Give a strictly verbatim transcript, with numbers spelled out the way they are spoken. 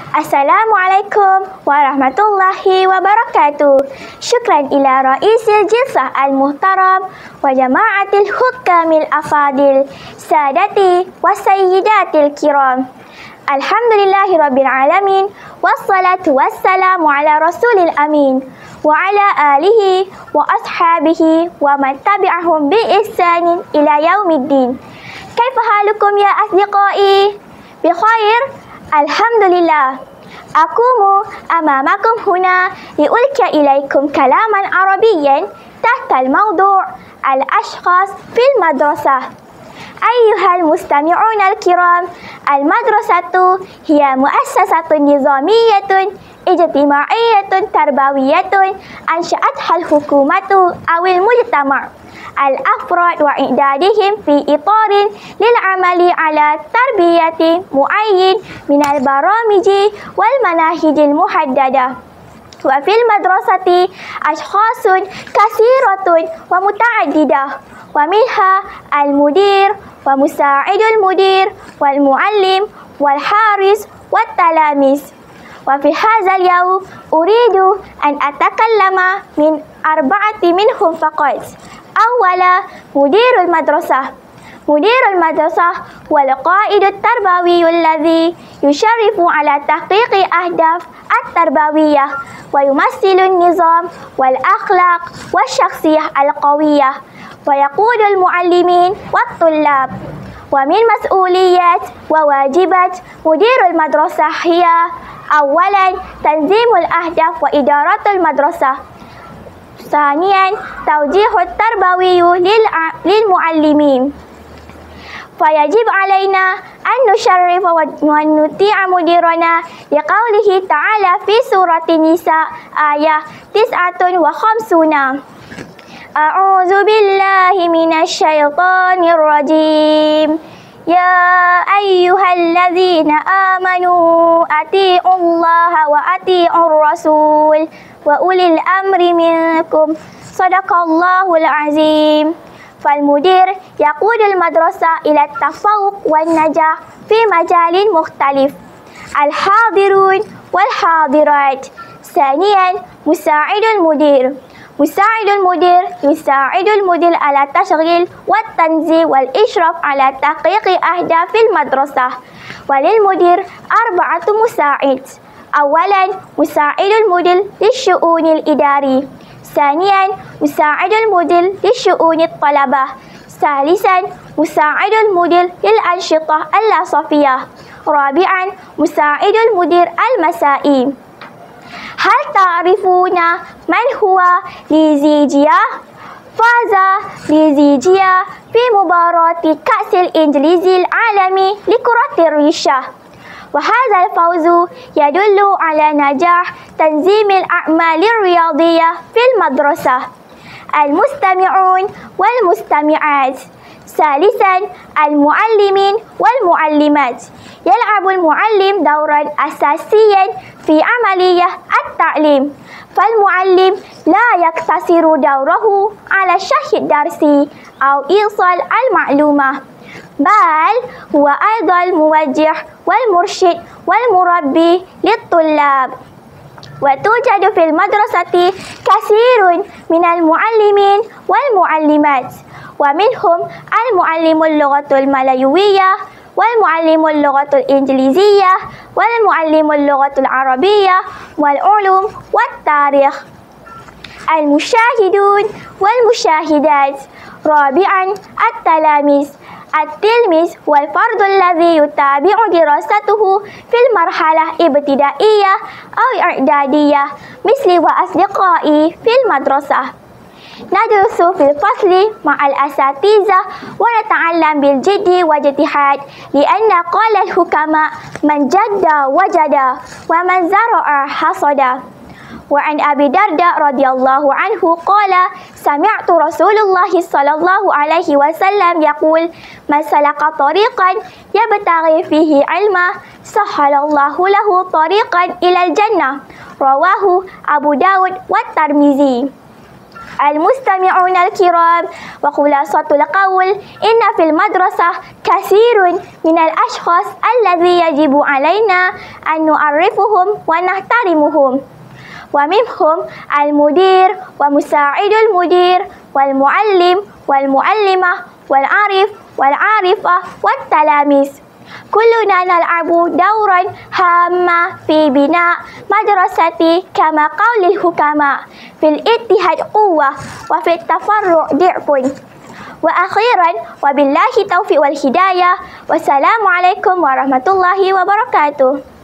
Assalamualaikum warahmatullahi wabarakatuh. Syukran ila Raisil Jilsah Al-Muhtaram wa Jama'atil Hukamil Afadil Sadati wa Sayyidatil Kiram. Alhamdulillahi Rabbil Alamin. Wassalatu wassalamu ala Rasulil Amin wa ala alihi wa ashabihi wa man tabi'ahum bi ihsanin ila yaumiddin. Kaifa halukum ya asdiqai? Bi khair? Alhamdulillah. Akumu amamakum huna liulkiya ilaikum kalaman Arabiyyan tahta al-mawdu' al-ashkhas fil madrasah. Ayyuhal mustami'una al-kiram, al-madrasatu hiya muassasatun nizamiyyatun ijtima'iyyatun tarbawiyatun ansha'atha al-hukumatu awil mujtama' al-afrad wa i'dadihim fi itarin lil'amali ala tarbiyati mu'ayyin minal baramiji wal manahijil muhaddada. Wa fil madrasati ashkhasun kasiratun wa muta'addidah wa minha al-mudir wa musa'idul mudir wal mu'allim wal haris wat talamis. Wa fi hadzal yawm uridu an atakallama min arba'ati minhum faqat. Awala mudirul madrasah. Mudirul madrasah wal qaidut tarbawiyul ladzi yusharrifu ala tahqiqi ahdaf at-tarbawiyah wa yumassilun nizam wal akhlaq wasyakhsiyah al-qawiyah wa yaqudul muallimin wat tullab. Wa min mas'uliyat wa wajibat mudirul madrasah hiya awalan tanzimul ahdaf wa idaratul madrasah. ثانيا توجيه التربوي للمعلمين. فيجب علينا أن نشرف ونطيع مديرنا لقوله تعالى في سورة النساء آية تسعة وخمسون: أعوذ بالله من الشيطان الرجيم يا أيها الذين آمنوا أطيعوا الله وأطيعوا الرسول وأولي الأمر منكم صدق الله العظيم. فالمدير يقود المدرسة إلى التفوق والنجاح في مجال مختلف. الحاضرون والحاضرات. ثانيا مساعد المدير. مساعد المدير يساعد المدير على التشغيل والتنظيم والإشراف على تحقيق أهداف المدرسة. وللمدير أربعة مساعد. أولا مساعد المدير للشؤون الإداري. ثانيا مساعد المدير لشؤون الطلبة. ثالثا مساعد المدير للأنشطة اللاصفية. رابعا مساعد المدير المسائي. هل تعرفون من هو ليزيجيا؟ فاز ليزيجيا في مباراة كأس الإنجليزي العالمي لكرة الريشة، وهذا الفوز يدل على نجاح تنظيم الأعمال الرياضية في المدرسة. المستمعون والمستمعات. ثالثا المعلمين والمعلمات. يلعب المعلم دورا أساسيا في عملية التعليم، فالمعلم لا يقتصر دوره على الشرح الدرسي أو إيصال المعلومة، بل هو أيضا الموجه والمرشد والمربي للطلاب. وتوجد في المدرسة كثير من المعلمين والمعلمات، ومنهم المعلم اللغة الملايوية والمعلم اللغة الإنجليزية والمعلم اللغة العربية والعلوم والتاريخ. المشاهدون والمشاهدات. رابعا التلاميذ. التلميذ هو الفرد الذي يتابع دراسته في المرحلة ابتدائية أو إعدادية مثلي وأصدقائي في المدرسة. ندرس في الفصل مع الأساتذة ونتعلم بالجد واجتهاد، لأن قال الحكماء من جد وجد ومن زرع حصد. وعن أبي الدرداء رضي الله عنه قال: سمعت رسول الله صلى الله عليه وسلم يقول: من سلك طريقا يبتغي فيه علما سهل الله له طريقا إلى الجنة. رواه أبو داود والترمذي. المستمعون الكرام، وخلاصة القول إن في المدرسة كثير من الأشخاص الذي يجب علينا أن نعرفهم ونحترمهم، ومنهم المدير ومساعد المدير والمعلم والمعلمة والعارف والعارفة والتلاميذ. كلنا نلعب دورا هاما في بناء مدرستي كما قول الحكماء: في الاتحاد قوة وفي التفرع ضعف. وأخيرا وبالله التوفيق والهداية، والسلام عليكم ورحمة الله وبركاته.